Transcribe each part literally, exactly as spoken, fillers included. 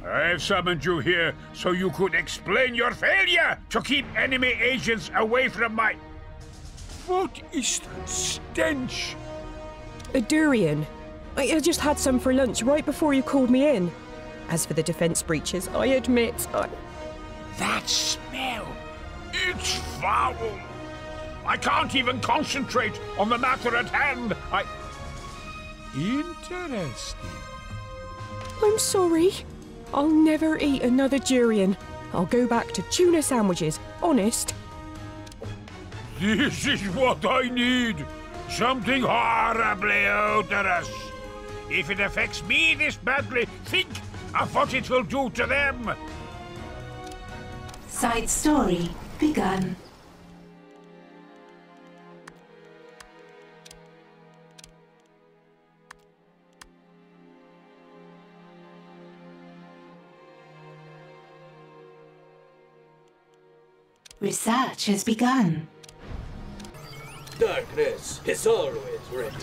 I've summoned you here so you could explain your failure to keep enemy agents away from my... What is that stench? A durian. I just had some for lunch right before you called me in. As for the defense breaches, I admit I... That smell! It's foul! I can't even concentrate on the matter at hand. I... Interesting. I'm sorry. I'll never eat another durian. I'll go back to tuna sandwiches, honest. This is what I need. Something horribly odorous. If it affects me this badly, think of what it will do to them. Side story begun. Research has begun. Darkness is always ready.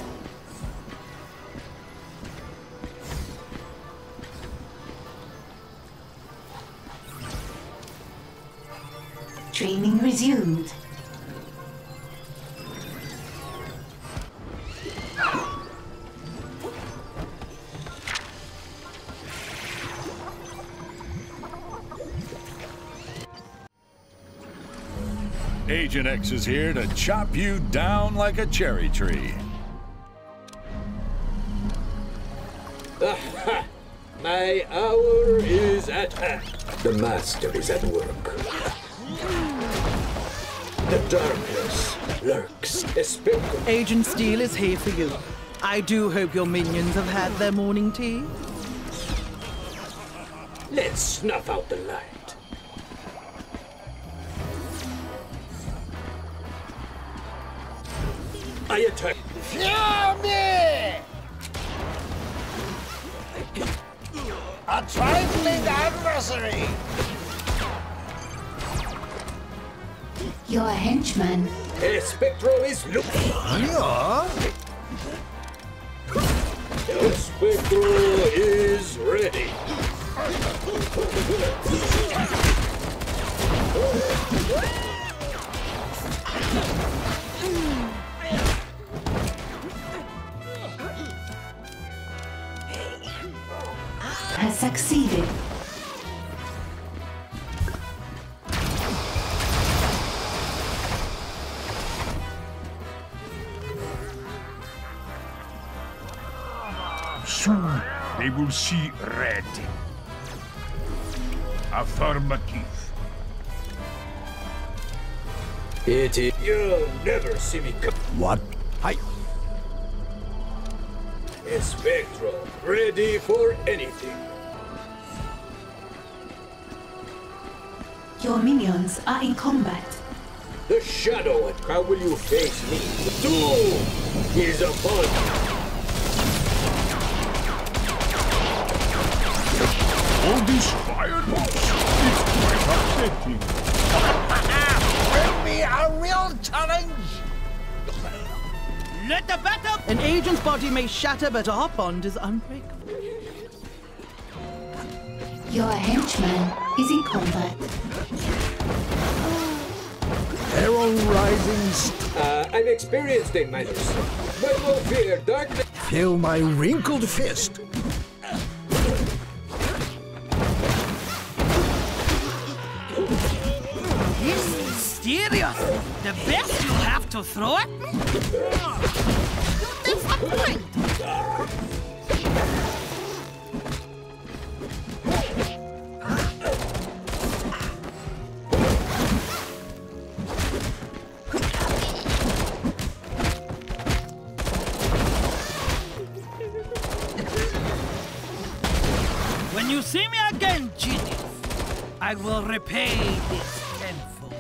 Training resumed. Agent X is here to chop you down like a cherry tree. Aha! My hour is at hand. The Master is at work. The darkness lurks, espectro. Agent Steele is here for you. I do hope your minions have had their morning tea. Let's snuff out the light. I attack. Fear me! A trifling adversary! Your henchman. Espectro is looking. Yeah? Espectro is ready. Has succeeded. Soon they will see red. Affirmative. It is. You'll never see me come. What? I... Espectro, ready for anything. Your minions are in combat. The shadow. How will you face me? Doom is upon you. All these fireballs, it's quite upsetting. Bring me a real challenge! Let the battle... An agent's body may shatter, but our bond is unbreakable. Your henchman is in combat. Arrow rising. Uh, I've experienced it myself. But no fear, darkness. Feel my wrinkled fist. Serious? The best you have to throw at me? You disappoint! When you see me again, genius, I will repay this tenfold.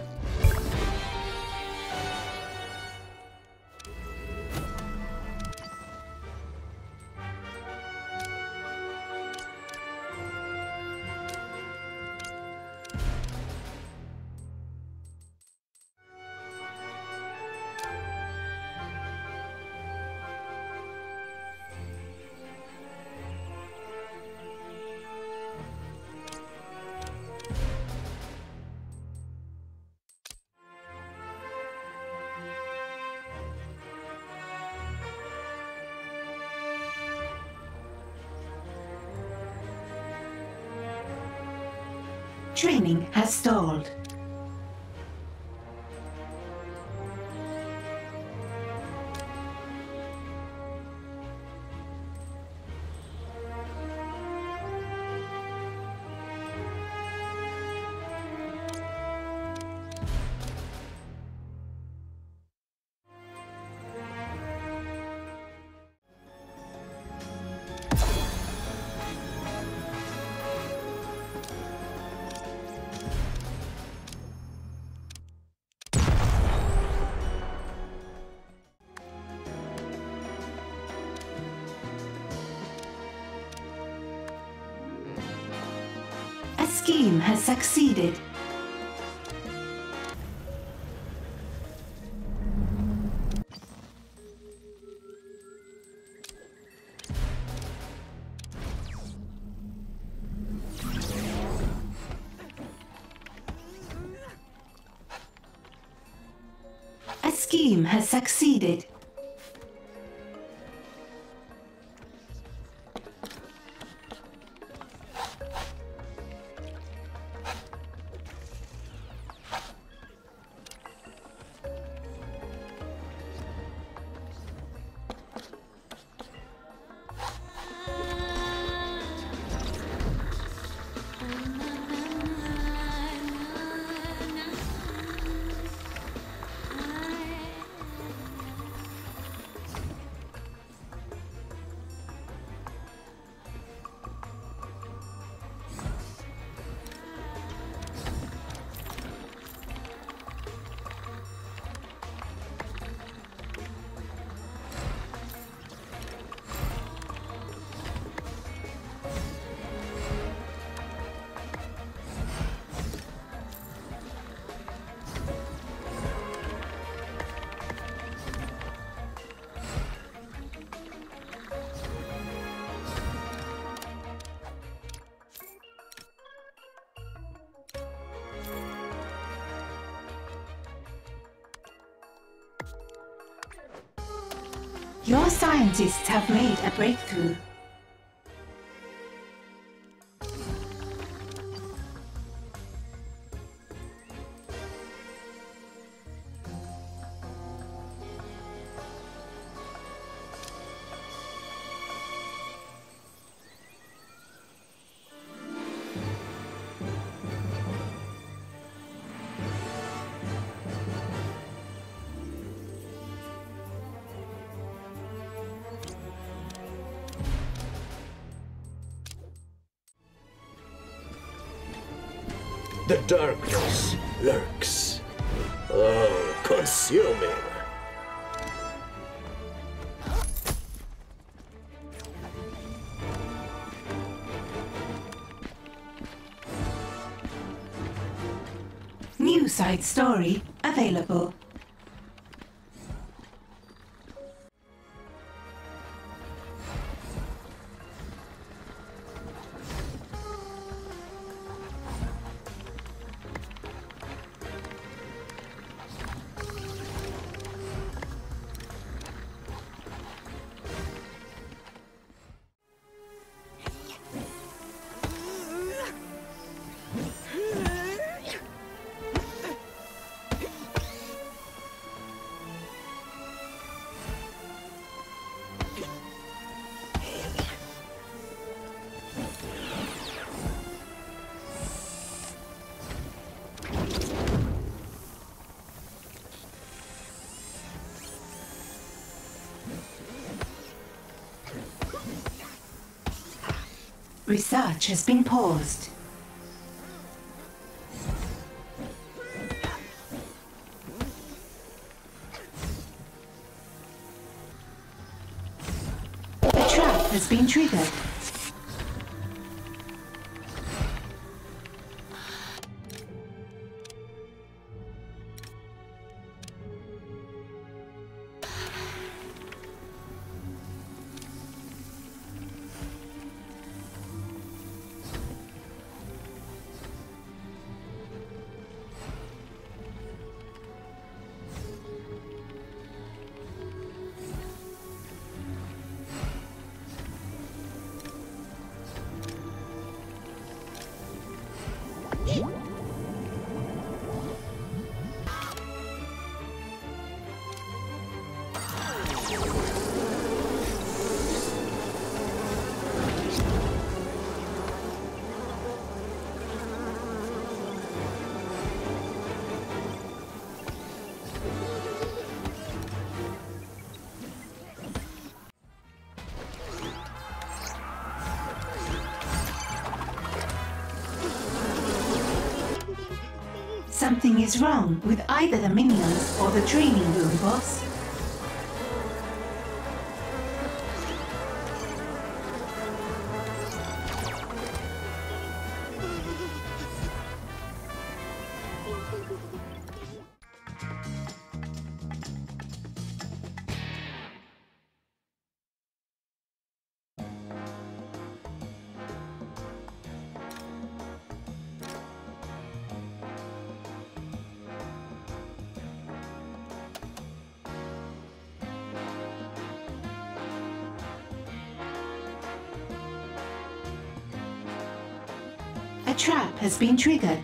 Training has stalled. A scheme has succeeded. A scheme has succeeded. Your scientists have made a breakthrough. The darkness lurks. Oh, consuming. New side story available. Research has been paused. The trap has been triggered. Something is wrong with either the minions or the training room, boss. A trap has been triggered.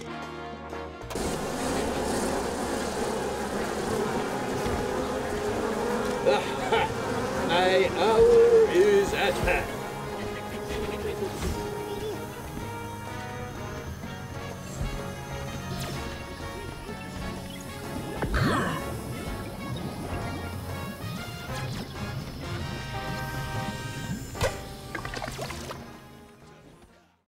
My hour is at hand.